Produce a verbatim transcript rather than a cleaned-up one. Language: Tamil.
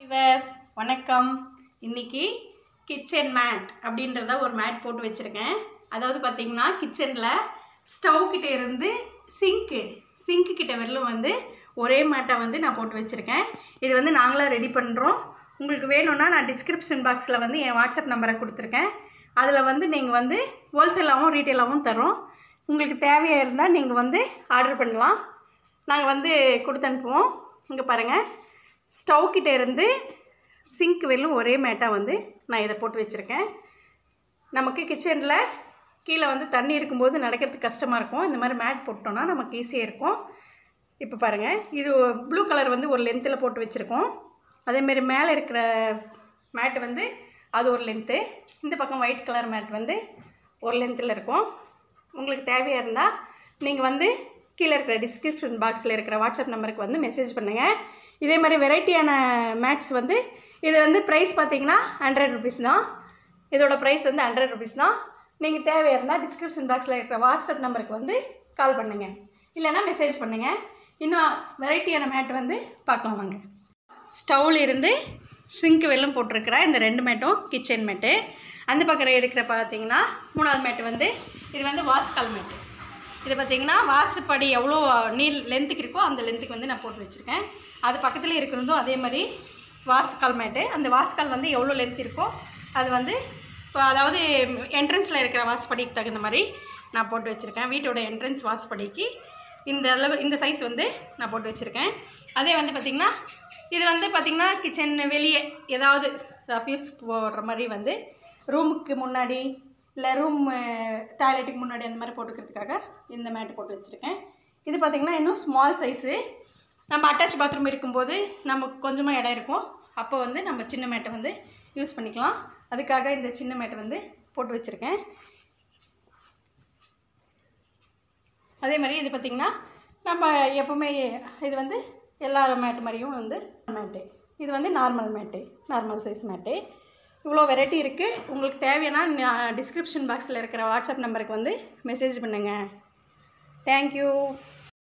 விவர்ஸ் வணக்கம். இன்னைக்கு கிச்சன் மேட் அப்படின்றத ஒரு மேட் போட்டு வச்சுருக்கேன். அதாவது பார்த்திங்கன்னா கிச்சனில் ஸ்டவ் கிட்டே இருந்து சிங்க்கு சிங்க்கு கிட்ட வரலும் வந்து ஒரே மேட்டை வந்து நான் போட்டு வச்சுருக்கேன். இது வந்து நாங்களாக ரெடி பண்ணுறோம். உங்களுக்கு வேணும்னா நான் டிஸ்கிரிப்ஷன் பாக்ஸில் வந்து என் வாட்ஸ்அப் நம்பரை கொடுத்துருக்கேன். அதில் வந்து நீங்கள் வந்து ஹோல்சேலாகவும் ரீட்டெயிலாகவும் தரோம். உங்களுக்கு தேவையாக இருந்தால் நீங்கள் வந்து ஆர்டர் பண்ணலாம். நாங்கள் வந்து கொடுத்து அனுப்புவோம். இங்கே பாருங்கள், ஸ்டவ் கிட்டே இருந்து சிங்க் வெல்லும் ஒரே மேட்டாக வந்து நான் இதை போட்டு வச்சுருக்கேன். நமக்கு கிச்சனில் கீழே வந்து தண்ணி இருக்கும்போது நடக்கிறதுக்கு கஷ்டமாக இருக்கும். இந்த மாதிரி மேட் போட்டோன்னா நமக்கு ஈஸியாக இருக்கும். இப்போ பாருங்கள், இது ப்ளூ கலர் வந்து ஒரு லென்த்தில் போட்டு வச்சுருக்கோம். அதேமாரி மேலே இருக்கிற மேட் வந்து அது ஒரு லென்த்து. இந்த பக்கம் ஒயிட் கலர் மேட் வந்து ஒரு லென்த்தில் இருக்கும். உங்களுக்கு தேவையாக இருந்தால் நீங்கள் வந்து கீழே இருக்கிற டிஸ்கிரிப்ஷன் பாக்ஸில் இருக்கிற வாட்ஸ்அப் நம்பருக்கு வந்து மெசேஜ் பண்ணுங்கள். இதே மாதிரி வெரைட்டியான மேட்ஸ் வந்து இது வந்து ப்ரைஸ் பார்த்திங்கன்னா ஹண்ட்ரட் ருபீஸ் தான். இதோட ப்ரைஸ் வந்து ஹண்ட்ரட் ருபீஸ் தான். நீங்கள் தேவையாக இருந்தால் டிஸ்கிரிப்ஷன் பாக்ஸில் இருக்கிற வாட்ஸ்அப் நம்பருக்கு வந்து கால் பண்ணுங்கள், இல்லைனா மெசேஜ் பண்ணுங்கள். இன்னும் வெரைட்டியான மேட் வந்து பார்க்கலாம் வாங்க. ஸ்டவ்வில் இருந்து சிங்க் வெல்லும் போட்டிருக்கிற இந்த ரெண்டு மேட்டும் கிச்சன் மேட்டு. அந்த பக்கம் இருக்கிற பார்த்திங்கன்னா மூணாவது மேட்டு வந்து இது வந்து வாஸ்கால் மேட்டு. இது பார்த்திங்கன்னா வாசப்படி எவ்வளோ நீள் லென்த்துக்கு இருக்கோ அந்த லென்த்துக்கு வந்து நான் போட்டு வச்சுருக்கேன். அது பக்கத்தில் இருக்கிறதும் அதே மாதிரி வாஸ்கால் மேட்டு. அந்த வாஸ்கால் வந்து எவ்வளோ லென்த் இருக்கோ அது வந்து இப்போ அதாவது என்ட்ரன்ஸில் இருக்கிற வாசப்படிக்கு தகுந்த மாதிரி நான் போட்டு வச்சுருக்கேன். வீட்டோட என்ட்ரன்ஸ் வாசப்படிக்கு இந்த அளவு இந்த சைஸ் வந்து நான் போட்டு வச்சுருக்கேன். அதே வந்து பார்த்திங்கன்னா இது வந்து பார்த்திங்கன்னா கிச்சன் வெளியே ஏதாவது ரஃப்யூஸ் போடுற மாதிரி வந்து ரூமுக்கு முன்னாடி இல்லை ரூம் டாய்லெட்டுக்கு முன்னாடி அந்த மாதிரி போட்டுக்கிறதுக்காக இந்த மேட்டு போட்டு வச்சுருக்கேன். இது பார்த்திங்கன்னா இன்னும் ஸ்மால் சைஸு. நம்ம அட்டாச் பாத்ரூம் இருக்கும்போது நமக்கு கொஞ்சமாக இடம் இருக்கும். அப்போ வந்து நம்ம சின்ன மேட்டை வந்து யூஸ் பண்ணிக்கலாம். அதுக்காக இந்த சின்ன மேட்டை வந்து போட்டு வச்சுருக்கேன். அதே மாதிரி இது பார்த்திங்கன்னா நம்ம எப்போவுமே இது வந்து எல்லா மேட்டு மாதிரியும் வந்து மேட்டு. இது வந்து normal mat, normal size mat. இவ்வளோ வெரைட்டி இருக்குது. உங்களுக்கு தேவையான டிஸ்கிரிப்ஷன் பாக்ஸில் இருக்கிற வாட்ஸ்அப் நம்பருக்கு வந்து மெசேஜ் பண்ணுங்கள். தேங்க்யூ.